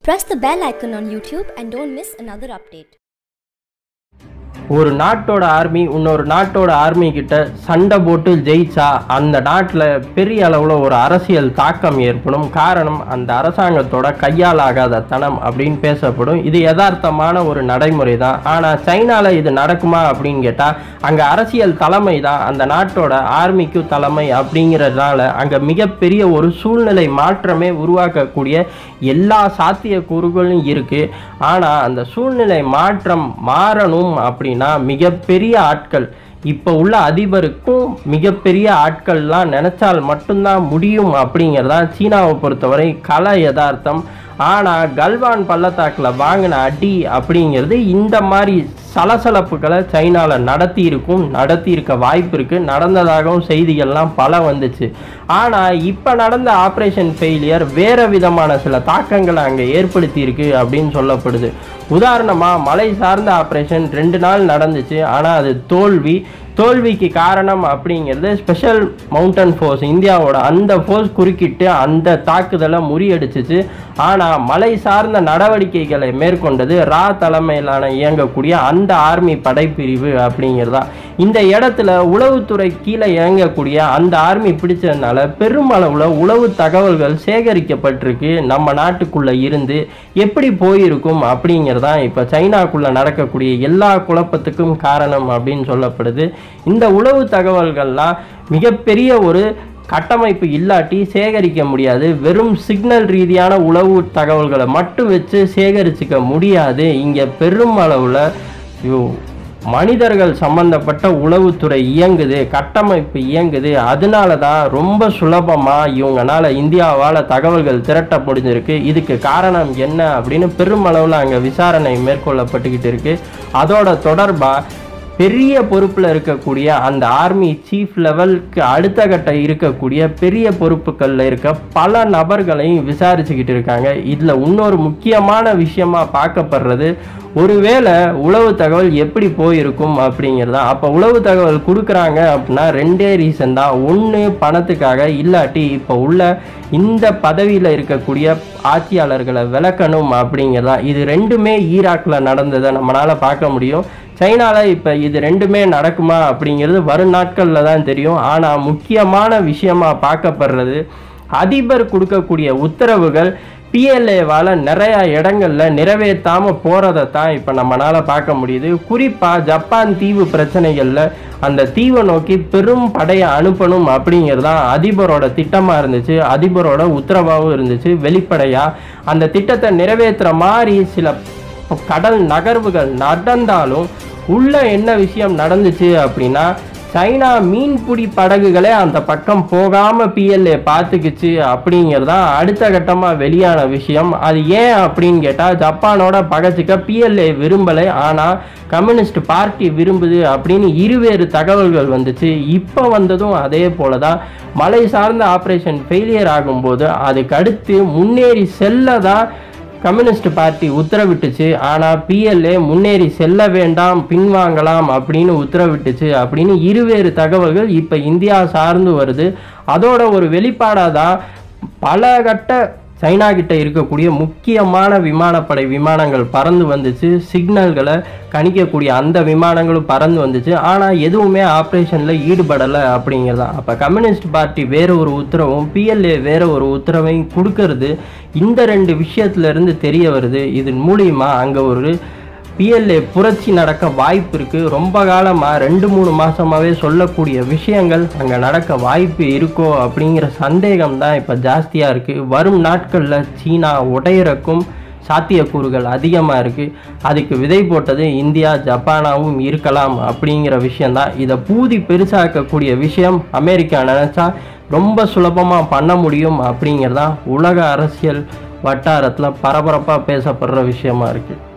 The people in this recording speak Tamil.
Press the bell icon on YouTube and don't miss another update. ஒரு நாட்டோட ஆர்மி இன்னொரு நாட்டோட ஆர்மி கிட்ட சண்டை போட்டு ஜெயிச்சா அந்த நாட்டில் பெரிய அளவில் ஒரு அரசியல் தாக்கம் ஏற்படும். காரணம் அந்த அரசாங்கத்தோட கையால் ஆகாத தனம் அப்படின்னு பேசப்படும். இது யதார்த்தமான ஒரு நடைமுறை தான். ஆனால் சைனாவில் இது நடக்குமா அப்படின்னு கேட்டால் அங்கே அரசியல் தலைமை தான் அந்த நாட்டோட ஆர்மிக்கு தலைமை அப்படிங்கிறதுனால அங்கே மிகப்பெரிய ஒரு சூழ்நிலை மாற்றமே உருவாக்கக்கூடிய எல்லா சாத்தியக்கூறுகளும் இருக்குது. ஆனால் அந்த சூழ்நிலை மாற்றம் மாறணும் அப்படின்னா மிகப்பெரிய ஆட்கள் இப்போ உள்ள அதிபருக்கும் மிகப்பெரிய ஆட்கள்லாம் நினைச்சால் மட்டும்தான் முடியும் அப்படிங்கிறதா சீனாவை பொறுத்தவரை கல யதார்த்தம். ஆனால் கல்வான் பள்ளத்தாக்கில் வாங்கின அடி அப்படிங்கிறது இந்த மாதிரி சலசலப்புகளை சைனாவில் நடத்தியிருக்க வாய்ப்பு இருக்குது. நடந்ததாகவும் செய்திகள்லாம் பல வந்துச்சு. ஆனால் இப்போ நடந்த ஆப்ரேஷன் ஃபெயிலியர் வேறு விதமான சில தாக்கங்களை அங்கே ஏற்படுத்தியிருக்கு அப்படின்னு சொல்லப்படுது. உதாரணமாக மலை சார்ந்த ஆப்ரேஷன் 2 நாள் நடந்துச்சு. ஆனால் அது தோல்விக்கு காரணம் அப்படிங்கிறது ஸ்பெஷல் மவுண்டன் ஃபோர்ஸ் இந்தியாவோட அந்த ஃபோர்ஸ் குறுக்கிட்டு அந்த தாக்குதலை முறியடிச்சிச்சு. ஆனால் மலை சார்ந்த நடவடிக்கைகளை மேற்கொண்டது ரா தலைமையிலான இயங்கக்கூடிய அந்த ஆர்மி படைப்பிரிவு அப்படிங்கிறதா. இந்த இடத்துல உளவுத்துறை கீழே இயங்கக்கூடிய அந்த ஆர்மி பிடிச்சதுனால பெருமளவில் உளவு தகவல்கள் சேகரிக்கப்பட்டிருக்கு. நம்ம நாட்டுக்குள்ளே இருந்து எப்படி போயிருக்கும் அப்படிங்கிறதான் இப்போ சைனாக்குள்ளே நடக்கக்கூடிய எல்லா குழப்பத்துக்கும் காரணம் அப்படின்னு சொல்லப்படுது. இந்த உளவு தகவல்கள்லாம் மிகப்பெரிய ஒரு கட்டமைப்பு இல்லாட்டி சேகரிக்க முடியாது. வெறும் சிக்னல் ரீதியான உளவு தகவல்களை மட்டும் வச்சு சேகரிச்சுக்க முடியாது. இங்கே பெரும் அளவில் மனிதர்கள் சம்பந்தப்பட்ட உளவுத்துறை இயங்குது, கட்டமைப்பு இயங்குது. அதனால தான் ரொம்ப சுலபமாக இவங்களால இந்தியாவால் தகவல்கள் திரட்ட முடிஞ்சிருக்கு. இதுக்கு காரணம் என்ன அப்படின்னு பெருமளவில் அங்கே விசாரணை மேற்கொள்ளப்பட்டுக்கிட்டு இருக்கு. அதோட தொடர்பாக பெரிய பொறுப்பில் இருக்கக்கூடிய அந்த ஆர்மி சீஃப் லெவலுக்கு அடுத்த கட்ட இருக்கக்கூடிய பெரிய பொறுப்புகளில் இருக்க பல நபர்களையும் விசாரிச்சுக்கிட்டு இருக்காங்க. இதில் இன்னொரு முக்கியமான விஷயமா பார்க்கப்படுறது ஒருவேளை உளவு தகவல் எப்படி போயிருக்கும் அப்படிங்கிறது தான். அப்போ உளவு தகவல் கொடுக்குறாங்க அப்படின்னா 2 ரீசன் தான். ஒன்று பணத்துக்காக, இல்லாட்டி இப்போ உள்ள இந்த பதவியில் இருக்கக்கூடிய ஆட்சியாளர்களை விளக்கணும் அப்படிங்கிறதா. இது 2மே ஈராக்கில் நடந்ததை நம்மளால் பார்க்க முடியும். சைனாவில் இப்போ இது 2மே நடக்குமா அப்படிங்கிறது வரும் நாட்களில் தான் தெரியும். ஆனால் முக்கியமான விஷயமா பார்க்கப்படுறது அதிபர் கொடுக்கக்கூடிய உத்தரவுகள் PLAவால் நிறையா இடங்களில் நிறைவேற்றாமல் போகிறத தான் இப்போ நம்மளால் பார்க்க முடியுது. குறிப்பாக ஜப்பான் தீவு பிரச்சனைகளில் அந்த தீவை நோக்கி பெரும் படையை அனுப்பணும் அப்படிங்கிறது தான் அதிபரோட திட்டமாக இருந்துச்சு, அதிபரோட உத்தரவாகவும் இருந்துச்சு. வெளிப்படையாக அந்த திட்டத்தை நிறைவேற்றுற மாதிரி சில கடல் நகர்வுகள் நடந்தாலும் உள்ள என்ன விஷயம் நடந்துச்சு அப்படின்னா சைனா மீன்பிடி படகுகளே அந்த பக்கம் போகாமல் PLA பார்த்துக்குச்சு அப்படிங்கிறதான் அடுத்த கட்டமாக வெளியான விஷயம். அது ஏன் அப்படின்னு கேட்டால் ஜப்பானோட பகச்சிக்க PLA விரும்பலை, ஆனால் கம்யூனிஸ்ட் பார்ட்டி விரும்புது அப்படின்னு இருவேறு தகவல்கள் வந்துச்சு. இப்போ வந்ததும் அதே போல தான். மலை சார்ந்த ஆப்ரேஷன் ஃபெயிலியர் ஆகும்போது அதுக்கு அடுத்து முன்னேறி செல்ல தான் கம்யூனிஸ்ட் பார்ட்டி உத்தரவிட்டுச்சு. ஆனால் PLA முன்னேறி செல்ல வேண்டாம், பின்வாங்கலாம் அப்படின்னு உத்தரவிட்டுச்சு அப்படின்னு இருவேறு தகவல்கள் இப்போ இந்தியா சார்ந்து வருது. அதோட ஒரு வெளிப்பாடாக தான் பல கட்ட சைனா கிட்ட இருக்கக்கூடிய முக்கியமான விமானப்படை விமானங்கள் பறந்து வந்துச்சு. சிக்னல்களை கணிக்கக்கூடிய அந்த விமானங்களும் பறந்து வந்துச்சு. ஆனால் எதுவுமே ஆப்ரேஷனில் ஈடுபடலை அப்படிங்கிறதான். அப்போ கம்யூனிஸ்ட் பார்ட்டி வேறு ஒரு உத்தரவும் PLA வேறு ஒரு உத்தரவையும் கொடுக்கறது இந்த 2 விஷயத்துலேருந்து தெரிய வருது. இதன் மூலிமா அங்கே ஒரு PLA புரட்சி நடக்க வாய்ப்பு இருக்குது. ரொம்ப காலமாக 2-3 மாதமாகவே சொல்லக்கூடிய விஷயங்கள் அங்கே நடக்க வாய்ப்பு இருக்கோ அப்படிங்கிற சந்தேகம் தான் இப்போ ஜாஸ்தியாக இருக்குது. வரும் நாட்களில் சீனா உடையிறக்கும் சாத்தியக்கூறுகள் அதிகமாக இருக்குது. அதுக்கு விதை போட்டது இந்தியா, ஜப்பானாவும் இருக்கலாம் அப்படிங்கிற விஷயந்தான். இதை பெருசாக்கக்கூடிய விஷயம் அமெரிக்கா நினச்சா ரொம்ப சுலபமாக பண்ண முடியும் அப்படிங்கிறதான் உலக அரசியல் வட்டாரத்தில் பரபரப்பாக பேசப்படுற விஷயமா இருக்குது.